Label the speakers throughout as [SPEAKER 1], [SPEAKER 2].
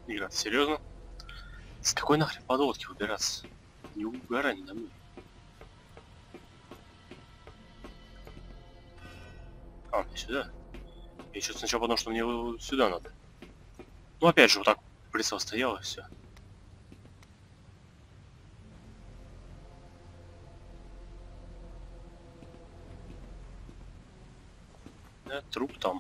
[SPEAKER 1] Игра, ты серьезно? С какой нахрен подлодки выбираться? Не угорай на мной. А, мне сюда? Я что-то сначала подумал, что мне сюда надо. Ну опять же, вот так прицел стоял и все. Да, труп там.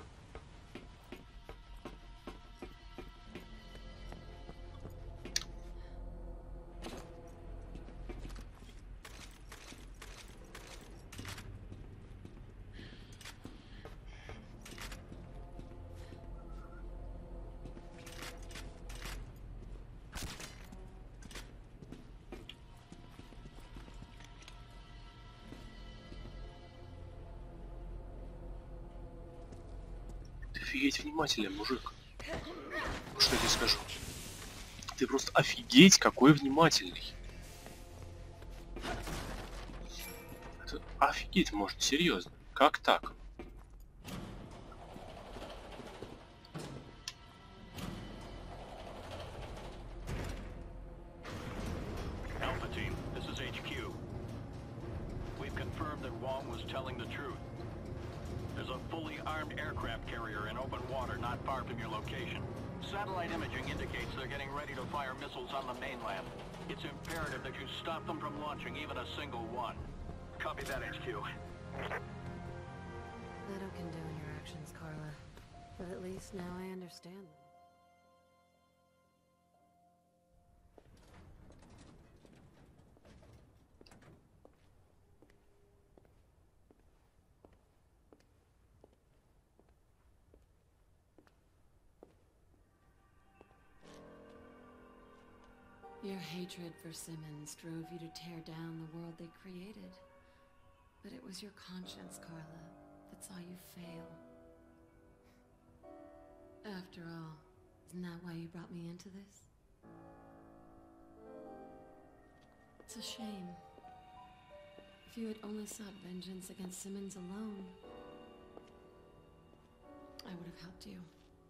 [SPEAKER 1] Ты офигеть внимательный, мужик. Что я тебе скажу? Ты просто офигеть какой внимательный. Это офигеть можно, серьезно. Как так?
[SPEAKER 2] Alpha team, this is HQ. We've confirmed that Wong was telling the truth. There's a fully armed aircraft carrier in open water not far from your location. Satellite imaging indicates they're getting ready to fire missiles on the mainland. It's imperative that you stop them from launching even a single one. Copy that, HQ.
[SPEAKER 3] Little can do in your actions, Carla. But at least now I understand them. Your hatred for Simmons drove you to tear down the world they created. But it was your conscience, Carla, that saw you fail. After all, isn't that why you brought me into this? It's a shame. If you had only sought vengeance against Simmons alone, I would have helped you.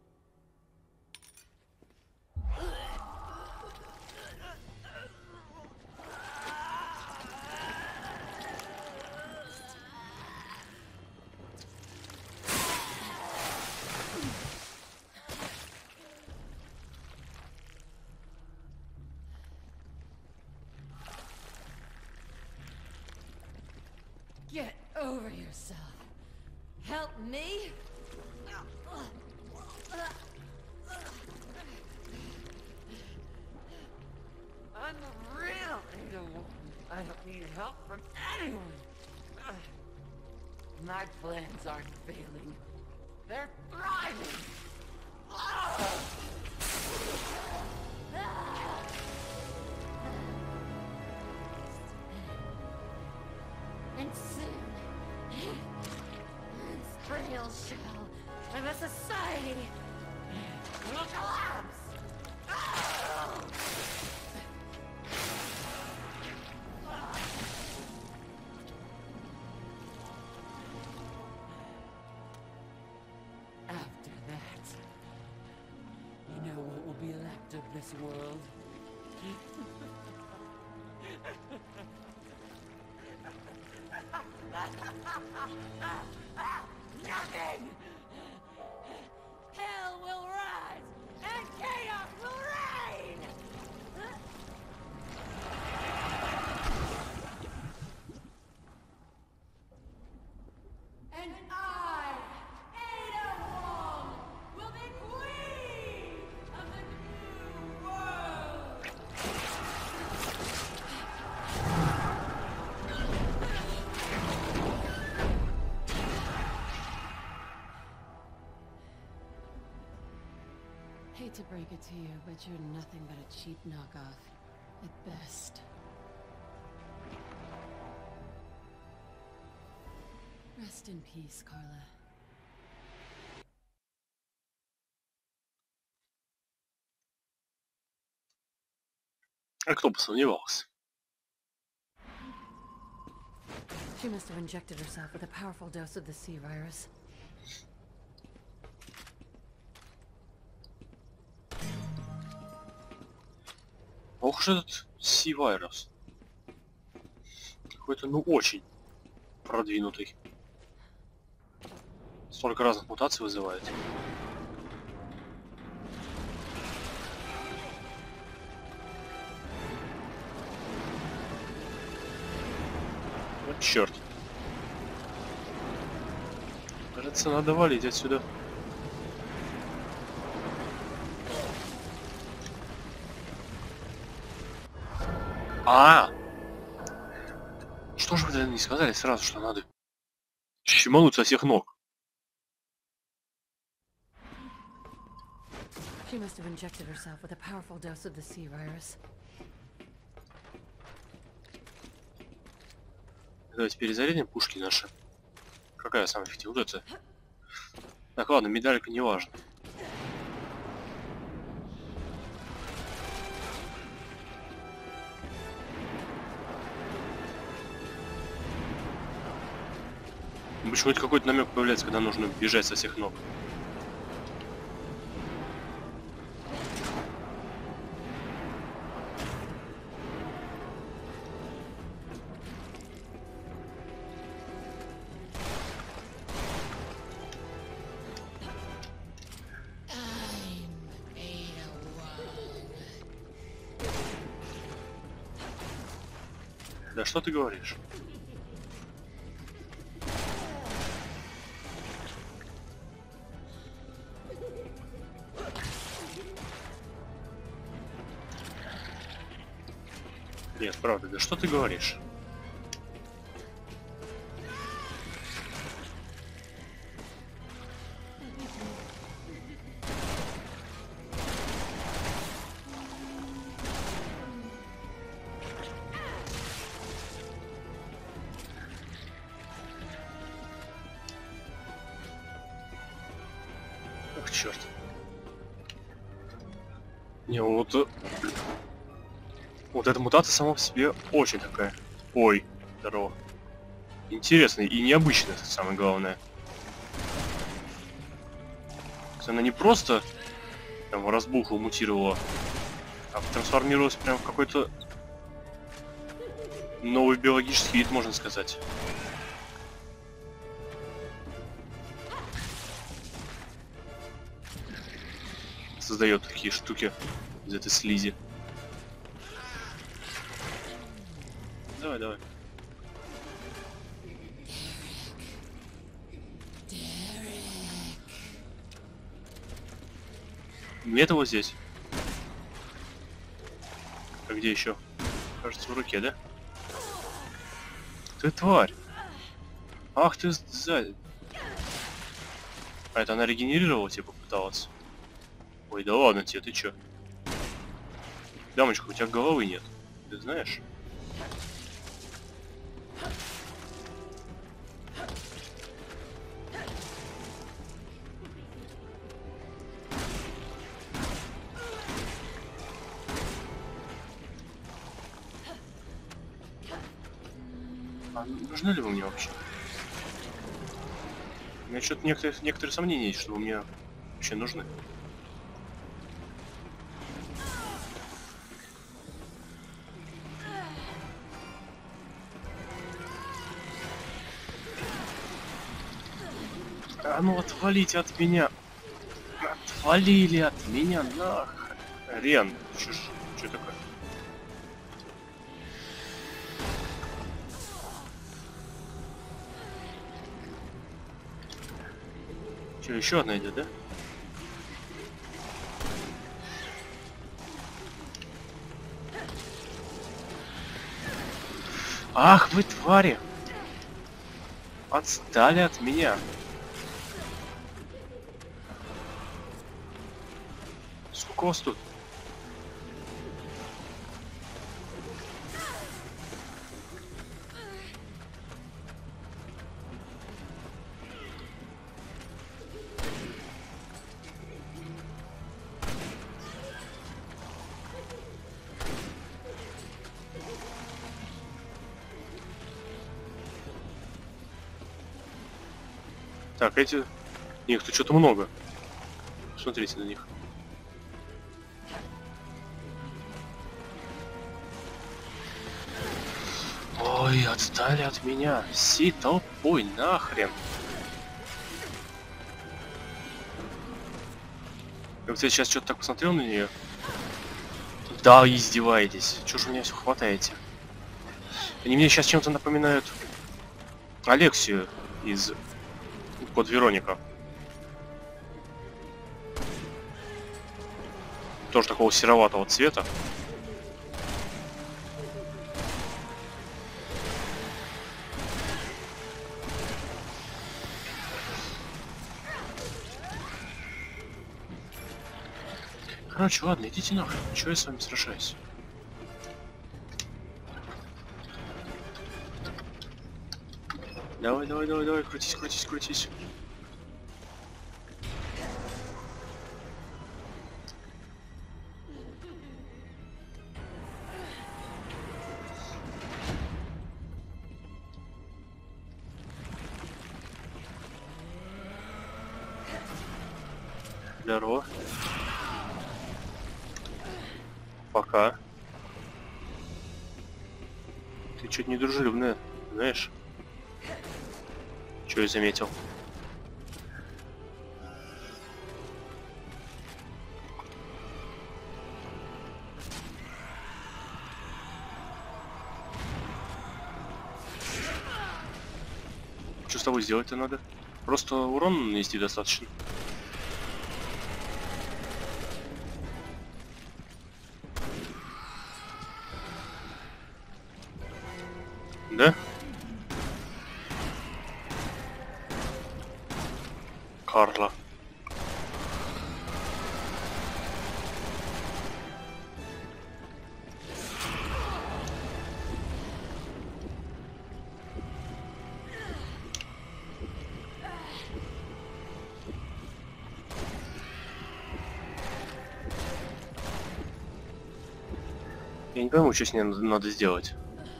[SPEAKER 3] Get over yourself. Help me?
[SPEAKER 4] I'm real. I don't need help from anyone. My plans aren't failing. They're thriving. And soon, this frail shell of a society will collapse. After that, you know what will be left of this world? Nothing! Hell will rise, and chaos will reign! And I, Ada Wong, will be queen of the new world!
[SPEAKER 3] Hate to break it to you, but you're nothing but a cheap knockoff. At best. Rest in peace, Carla.
[SPEAKER 1] А кто бы сомневался?
[SPEAKER 3] She must have injected herself with a powerful dose of the C-virus.
[SPEAKER 1] ох уж этот C-Virus. Какой-то, ну, очень продвинутый. Столько разных мутаций вызывает. Вот черт. Кажется, надо валить отсюда. Что же вы тогда не сказали сразу, что надо щемануть со всех ног?
[SPEAKER 3] She must have injected herself with a powerful dose of the C-Virus.
[SPEAKER 1] Давайте перезарядим пушки наши. Какая самая эффективная? Вот это. Так, ладно, медалька не важна. Почему-то какой-то намек появляется, когда нужно бежать со всех ног. Да что ты говоришь? Нет, правда, да что ты говоришь? Ах, черт. Не, вот эта мутация сама по себе очень такая. Ой, здорово. Интересная и необычная, это самое главное. Она не просто там разбухла, мутировала, а трансформировалась прям в какой-то новый биологический вид, можно сказать. Создает такие штуки из этой слизи. Давай, давай. Где-то вот здесь. А где еще? Кажется, в руке, да? Ты тварь! Ах ты сзади! А это она регенерировала, типа, пыталась? Ой, да ладно тебе, ты чё? Дамочка, у тебя головы нет. Ты знаешь? А нужны ли вы мне вообще? У меня что-то некоторые сомнения есть, что вы мне вообще нужны. А ну отвалите от меня. Отвалили от меня нахрен. Что такое? Что, еще одна идет, да? Ах, вы твари! Отстали от меня. Сколько у вас тут? Так, эти... Их тут что-то много. Смотрите на них. Ой, отстали от меня. Всей толпой нахрен. Я вот я сейчас что-то так посмотрел на нее. Да, издеваетесь. Чё ж вы меня все хватаете? Они мне сейчас чем-то напоминают Алексию из Код Вероника. Тоже такого сероватого цвета. Короче, ладно, идите нахрен. Чего я с вами сражаюсь? Давай, давай, давай, давай, крутись, крутись, крутись. Здорово. Пока. Ты чуть не дружелюбная, знаешь? Чё я заметил? Что с тобой сделать-то надо? Просто урон нанести достаточно. Да? Карла. Я не пойму, что с ней надо сделать.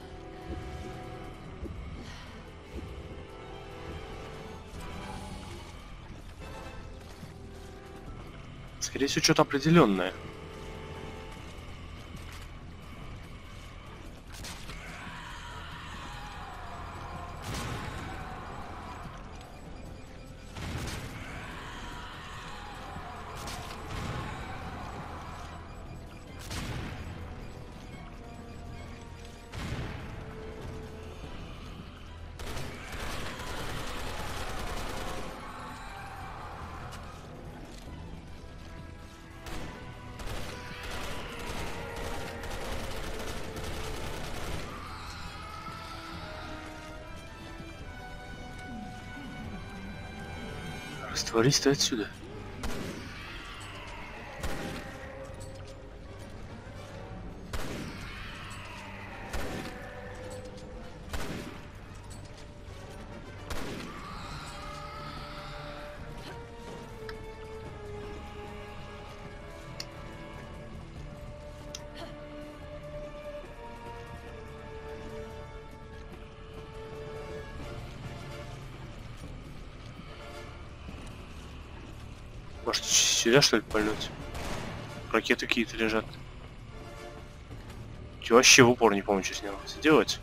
[SPEAKER 1] Скорее всего, что-то определенное. Растворись ты отсюда. Может, сюда, что ли, пальнуть? Ракеты какие-то лежат. Я вообще в упор не помню, что с ним сделать.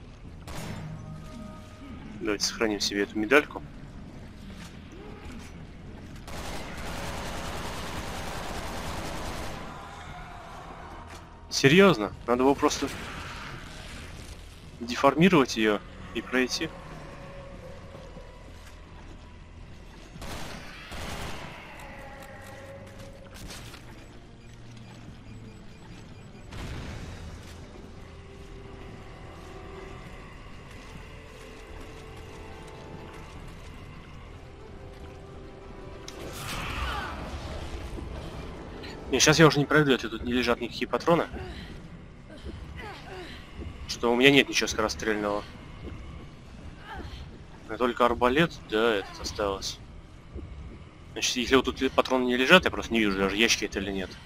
[SPEAKER 1] Давайте сохраним себе эту медальку. Серьезно? Надо было просто деформировать ее и пройти. Не, сейчас я уже не пройду, тут не лежат никакие патроны. Что у меня нет ничего скорострельного. Только арбалет, да, этот осталось. Значит, если вот тут патроны не лежат, я просто не вижу, даже ящики это или нет.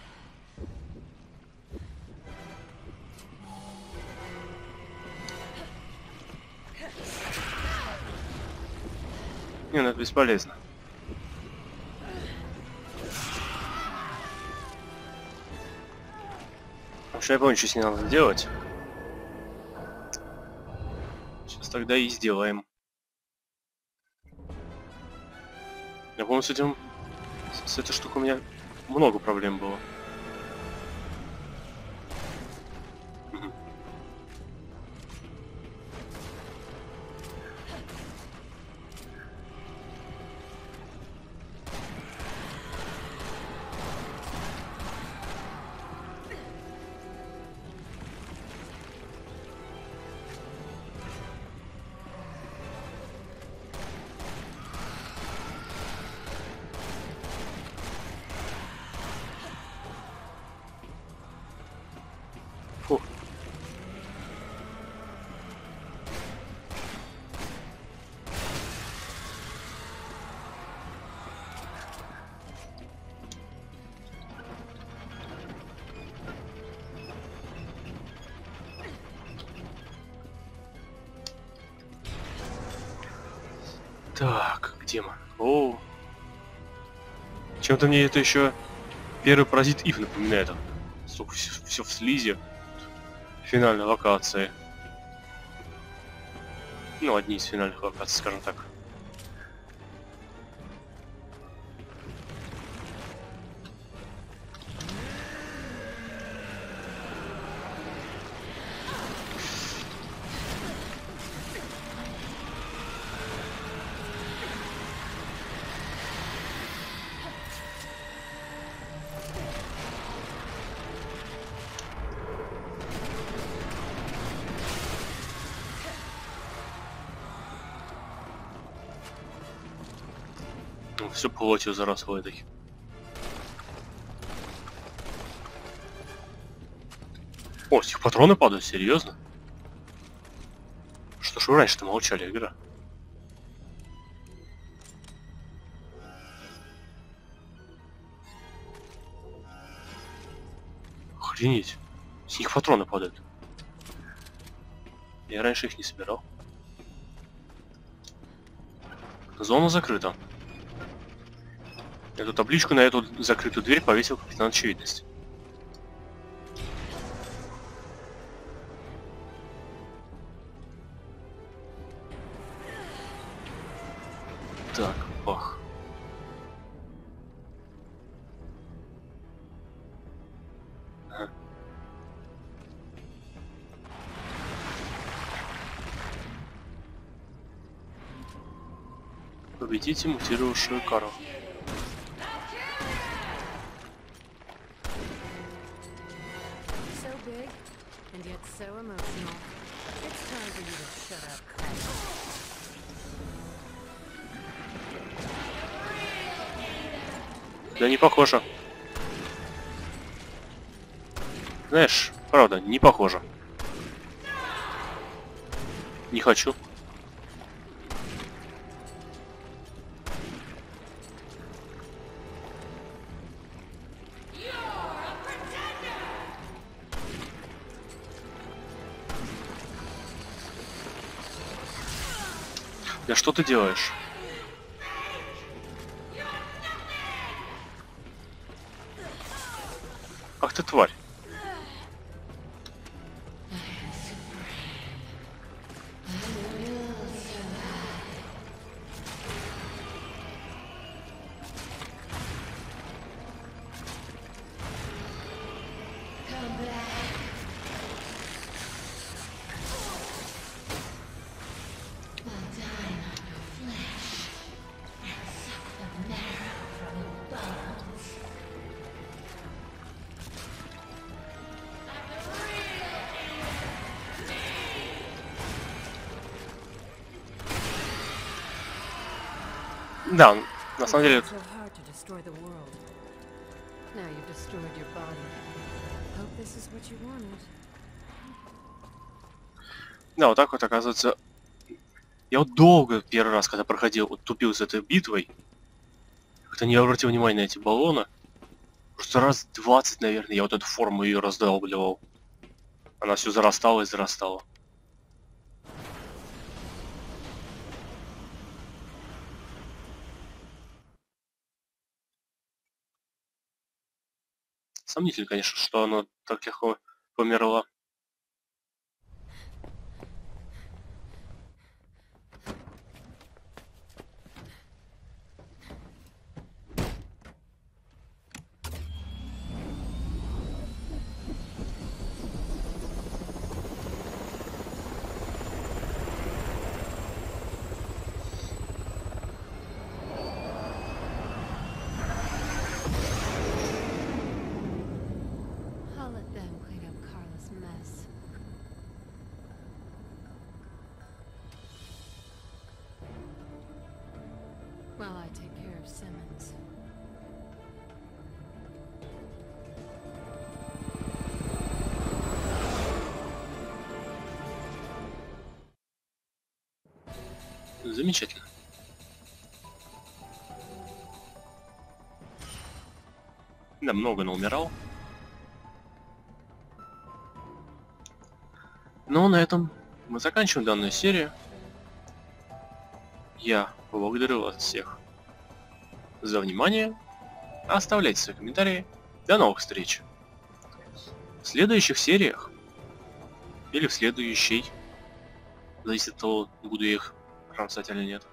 [SPEAKER 1] Не, ну это бесполезно. Потому что я помню, что с ней надо делать. тогда и сделаем. Я помню, с этим... С этой штукой у меня много проблем было. Мгм. Фух. Так, где мы? О, чем-то мне это еще первый паразит Ив напоминает. Сука, все в слизи. Финальной локации. Ну, одни из финальных локаций, скажем так. Все плотью заросло этой. О, с них патроны падают, серьезно? Что ж вы раньше-то молчали, игра? Охренеть. С них патроны падают. Я раньше их не собирал. Зона закрыта. Эту табличку на эту закрытую дверь повесил капитан очевидность. Так, бах. Ага. Победите мутировавшую Кару.
[SPEAKER 5] So big, and yet so emotional. It's time for you to shut up, Carl.
[SPEAKER 1] Да не похоже. Знаешь, правда, не похоже. Не хочу. Да что ты делаешь? Ах ты тварь. Да, на самом деле...
[SPEAKER 5] So hard to destroy the world. Now you've destroyed your body. Hope this is what you wanted.
[SPEAKER 1] Да, вот так вот, оказывается... Я вот долго первый раз, когда проходил, вот тупил с этой битвой, как-то не обратил внимания на эти баллоны. Просто раз 20, наверное, я вот эту форму ее раздалбливал. Она все зарастала и зарастала. Сомнительно, конечно, что она так легко померла.
[SPEAKER 5] mess. While I take care of Simmons.
[SPEAKER 1] Замечательно. Да, много наумирал. Но на этом мы заканчиваем данную серию. Я благодарю вас всех за внимание. Оставляйте свои комментарии. До новых встреч. В следующих сериях или в следующей, зависит от того, буду я их писать или нет,